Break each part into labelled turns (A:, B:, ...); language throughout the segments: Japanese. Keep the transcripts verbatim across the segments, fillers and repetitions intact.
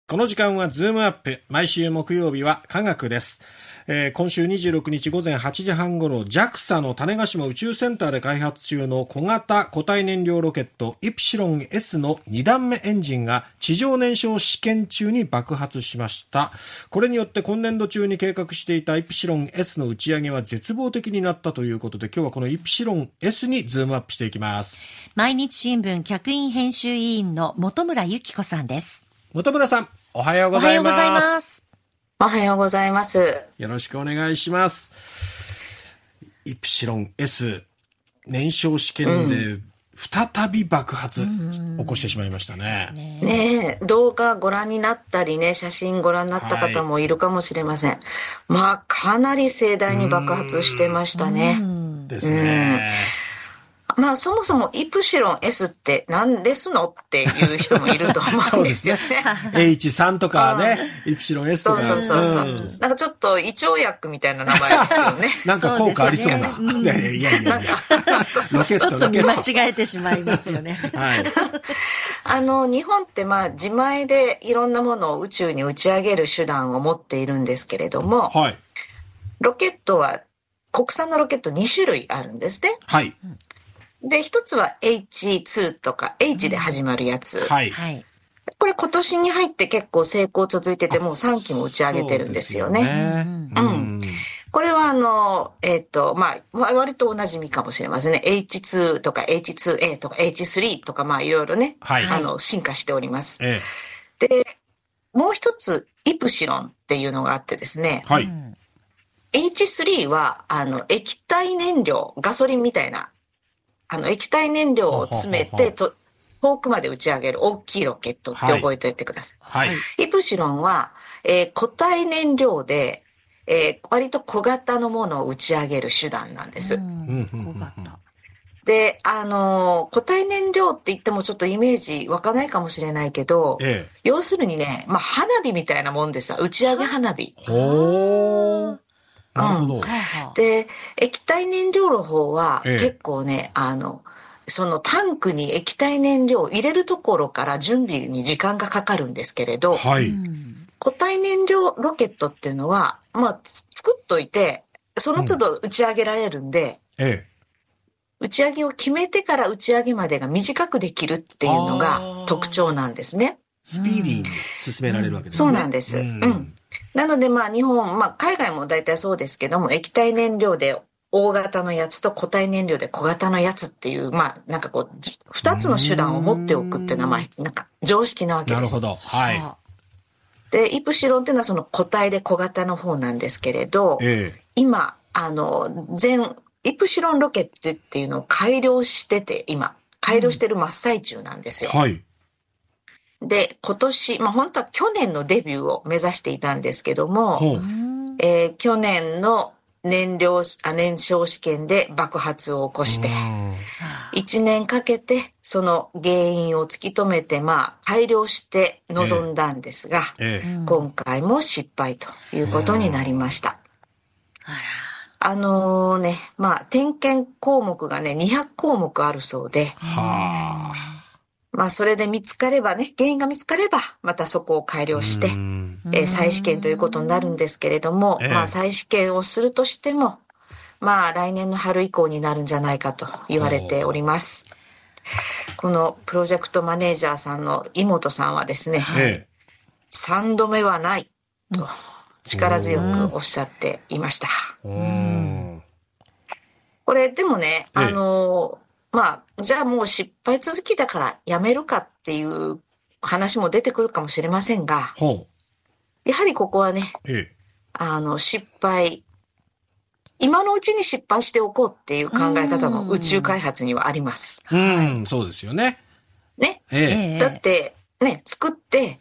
A: この時間はズームアップ。毎週木曜日は科学です。えー、今週にじゅうろくにち午前はちじはん頃、ジャクサ の種子島宇宙センターで開発中の小型固体燃料ロケットイプシロン エス のに段目エンジンが地上燃焼試験中に爆発しました。これによって今年度中に計画していたイプシロン エス の打ち上げは絶望的になったということで、今日はこのイプシロン エス にズームアップしていきます。
B: 毎日新聞客員編集委員の本村由紀子さんです。
A: 本村さん、おはようございます。
B: おはようございます。
C: おはようございます。
A: よろしくお願いします。イプシロン エス 燃焼試験で再び爆発起こしてしまいましたね。
C: うん、ねえ、動画ご覧になったりね、写真ご覧になった方もいるかもしれません。はい、まあ、かなり盛大に爆発してましたね。
A: ですね。
C: まあそもそもイプシロン エス って何ですのっていう人もいると思うんですよね。
A: エイチスリー とかね、イプシロン エス とか。
C: そうそうそうそう、うん。なんかちょっと胃腸薬みたいな名前ですよね。
A: なんか効果ありそうな。そうですね、いやいやいやいや。ロケット
B: ちょっと見間違えてしまいますよね。
A: はい。
C: あの、日本ってまあ自前でいろんなものを宇宙に打ち上げる手段を持っているんですけれども、はい。ロケットは、国産のロケットに種類あるんですね。
A: はい。
C: で、一つは エイチツー とか H で始まるやつ。
A: はい。
C: これ今年に入って結構成功続いてて、もうさんきも打ち上げてるんですよね。う, よねうん。これはあの、えっ、ー、と、まあ、割とお馴染みかもしれませんね。エイチツー とか エイチツーエー とか エイチスリー とかまあいろいろね、はい、あの、進化しております。ええ、で、もう一つ、イプシロンっていうのがあってですね。はい。エイチスリー は、あの、液体燃料、ガソリンみたいな、あの、液体燃料を詰めてと、遠くまで打ち上げる大きいロケットって覚えておいてください。はい。イプシロンは、えー、固体燃料で、えー、割と小型のものを打ち上げる手段なんです。小型。で、あのー、固体燃料って言ってもちょっとイメージ湧かないかもしれないけど、ええ、要するにね、まあ、花火みたいなもんですわ。打ち上げ花火。
A: ほー。なるほど。うん、
C: で、液体燃料の方は結構ね、ええ、あの、そのタンクに液体燃料を入れるところから準備に時間がかかるんですけれど、はい、固体燃料ロケットっていうのは、まあ、作っといて、その都度打ち上げられるんで、うん、ええ、打ち上げを決めてから打ち上げまでが短くできるっていうのが特徴なんですね。
A: スピーディーに進められるわけですね。
C: そうなんです。うん。うんなのでまあ日本、まあ海外も大体そうですけども、液体燃料で大型のやつと固体燃料で小型のやつっていう、まあなんかこう、二つの手段を持っておくっていうのはまあなんか常識なわけです。
A: なるほど。はい。
C: で、イプシロンっていうのはその固体で小型の方なんですけれど、ええ、今、あの、全、イプシロンロケットっていうのを改良してて、今、改良してる真っ最中なんですよ。うん、はい。で、今年、まあ本当は去年のデビューを目指していたんですけども、えー、去年の燃料、あ、燃焼試験で爆発を起こして、いちねんかけてその原因を突き止めて、まあ改良して臨んだんですが、えーえー、今回も失敗ということになりました。あのー、ね、まあ点検項目がね、にひゃくこうもくあるそうで、はあまあそれで見つかればね、原因が見つかれば、またそこを改良して、えー、再試験ということになるんですけれども、ええ、まあ再試験をするとしても、まあ来年の春以降になるんじゃないかと言われております。このプロジェクトマネージャーさんの井本さんはですね、ええ、さんどめはないと力強くおっしゃっていました。これでもね、ええ、あの、まあ、じゃあもう失敗続きだからやめるかっていう話も出てくるかもしれませんが、やはりここはね、ええ、あの、失敗、今のうちに失敗しておこうっていう考え方も宇宙開発にはあります。
A: うん、そうですよね。
C: ね。ええ、だって、ね、作って、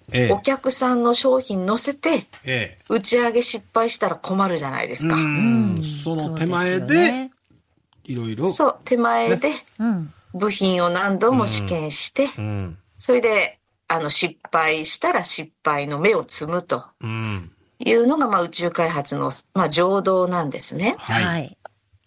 C: ええ、お客さんの商品乗せて、ええ、打ち上げ失敗したら困るじゃないですか。
A: うん、その手前で、いろいろ。
C: そう、手前で、部品を何度も試験して、うんうん、それで、あの、失敗したら失敗の芽を摘むというのが、まあ、宇宙開発の、まあ、常道なんですね。はい。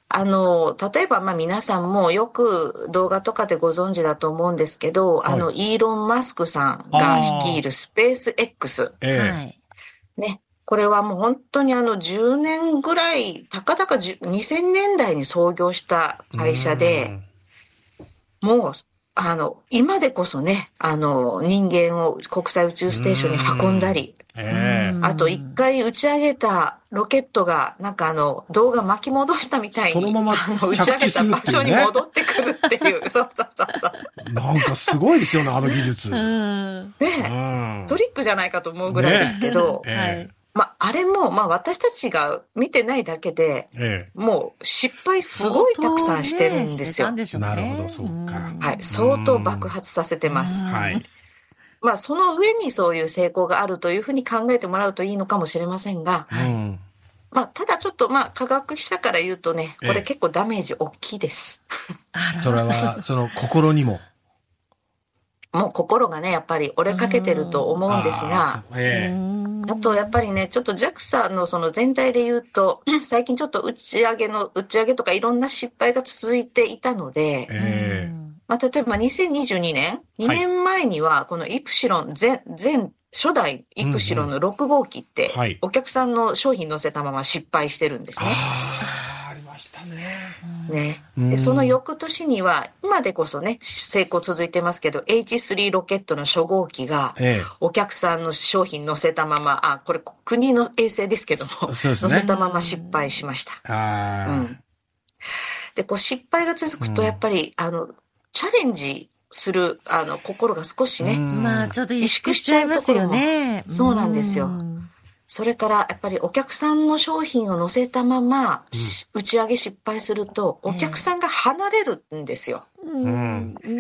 C: あの、例えば、まあ皆さんもよく動画とかでご存知だと思うんですけど、はい、あの、イーロン・マスクさんが率いるスペース X。
A: え
C: え、ね。これはもう本当にあのじゅうねんぐらい、たかだかにせんねんだいに創業した会社で、もう、あの、今でこそね、あの、人間を国際宇宙ステーションに運んだり、
A: えー、
C: あと一回打ち上げたロケットが、なんかあの、動画巻き戻したみたいに、
A: そのまま
C: 打ち上げた場所に戻ってくるっていう、そうそうそうそう。
A: なんかすごいですよね、あの技術。
C: ねえ、トリックじゃないかと思うぐらいですけど、ねえーまあ、あれも、まあ、私たちが見てないだけで、ええ、もう失敗すごいたくさんしてるんですよ。
A: ね、なるほど、そうか。
C: はい、相当爆発させてます。はい。まあ、その上にそういう成功があるというふうに考えてもらうといいのかもしれませんが、はい、まあ、ただちょっと、まあ、科学者から言うとね、これ結構ダメージ大きいです。
A: ええ、それは、その心にも。
C: もう心がね、やっぱり折れかけてると思うんですが、あ,、ええ、あとやっぱりね、ちょっと ジャクサ のその全体で言うと、最近ちょっと打ち上げの、打ち上げとかいろんな失敗が続いていたので、ええ、まあ、例えばにせんにじゅうにねん、にねんまえにはこのイプシロン、全、全、初代イプシロンのろく号機って、お客さんの商品乗せたまま失敗してるんですね。
A: ああ、ありましたね。
C: ね。で、その翌年には、今でこそね、成功続いてますけど、エイチスリー ロケットの初号機が、お客さんの商品乗せたまま、あ、これ国の衛星ですけども、そうですね、乗せたまま失敗しました。あ、うん。で、こう失敗が続くと、やっぱり、うん、あの、チャレンジする、あの、心が少しね、
B: まあ、ちょっと萎縮しちゃいますよね。
C: そうなんですよ。それから、やっぱりお客さんの商品を乗せたまま、うん、打ち上げ失敗すると、お客さんが離れるんですよ。うんうん、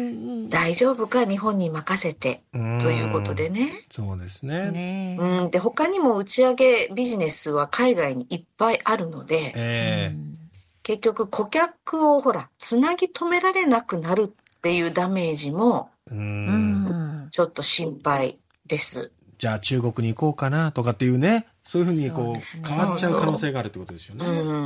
C: 大丈夫か、日本に任せて、ということでね。
A: そうですね。
C: ね、うん、で、他にも打ち上げビジネスは海外にいっぱいあるので、えー、結局顧客をほら、つなぎ止められなくなるっていうダメージも、うんちょっと心配です。
A: じゃあ中国に行こうかなとかっていうね、そういうふうにこう、ね、変わっちゃう可能性があるってことですよね。うんうん、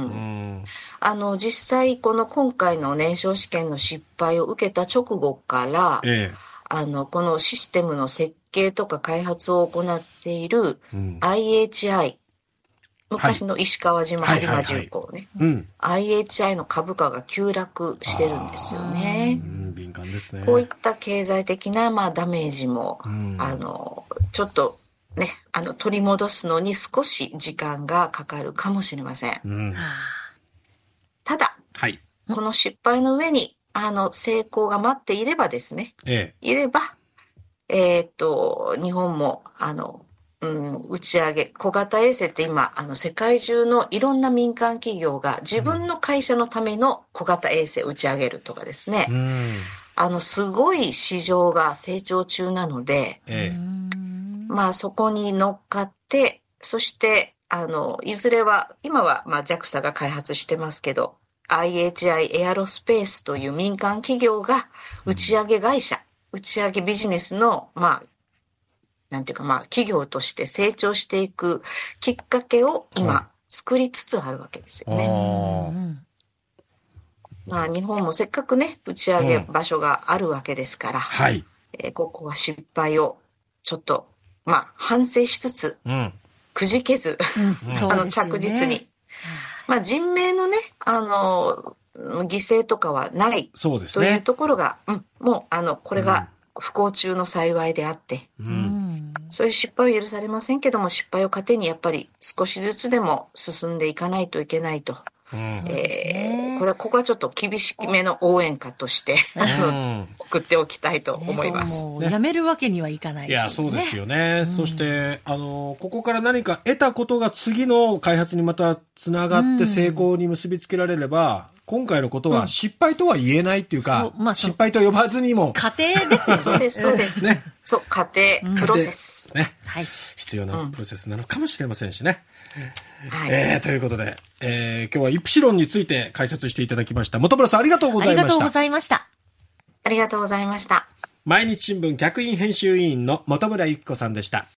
C: あの、実際この今回の燃焼試験の失敗を受けた直後から、ええ、あの、このシステムの設計とか開発を行っている アイエイチアイ、うん、昔の石川島有馬重工ね、アイエイチアイ の株価が急落してるんですよね。
A: うん、敏感ですね。
C: こういった経済的な、まあ、ダメージも、うん、あの、ちょっとね、あの、取り戻すのに少し時間がかかるかもしれません。うん、ただ、はい、この失敗の上に、あの、成功が待っていればですね、ええ、いれば、えー、っと、日本も、あの、うん、打ち上げ、小型衛星って今、あの、世界中のいろんな民間企業が自分の会社のための小型衛星を打ち上げるとかですね、うん、あの、すごい市場が成長中なので、ええ、まあ、そこに乗っかって、そして、あの、いずれは、今は、まあ、ジャクサ が開発してますけど、アイエイチアイ エアロスペースという民間企業が打ち上げ会社、打ち上げビジネスの、まあ、なんていうか、まあ、企業として成長していくきっかけを今、作りつつあるわけですよね。うん、まあ、日本もせっかくね、打ち上げ場所があるわけですから、うん、はい。えー、ここは失敗を、ちょっと、まあ、反省しつつ、うん、くじけず、うん、あの、着実に。まあ、人命のね、あの、犠牲とかはない。そうですね。というところが、うん、もう、あの、これが不幸中の幸いであって、うん、そういう失敗は許されませんけども、失敗を糧にやっぱり少しずつでも進んでいかないといけないと。うん、えー、これは、ここはちょっと厳しめの応援歌として、うん、送っておきたいと思います。
B: ね、もうやめるわけにはいかない、ね。
A: いや、そうですよね。うん、そして、あの、ここから何か得たことが次の開発にまたつながって成功に結びつけられれば、うん、今回のことは失敗とは言えないっていうか、うんまあ、失敗と呼ばずにも。
B: 過程ですよね。
C: そうです、そうです。ね。そう、過程、プロセス。
A: ね。はい。必要なプロセスなのかもしれませんしね。はい、えー、ということで、えー、今日はイプシロンについて解説していただきました。本村さんありがとうございました。
B: ありがとうございました。
C: ありがとうございました。
A: 毎日新聞客員編集委員の本村ゆき子さんでした。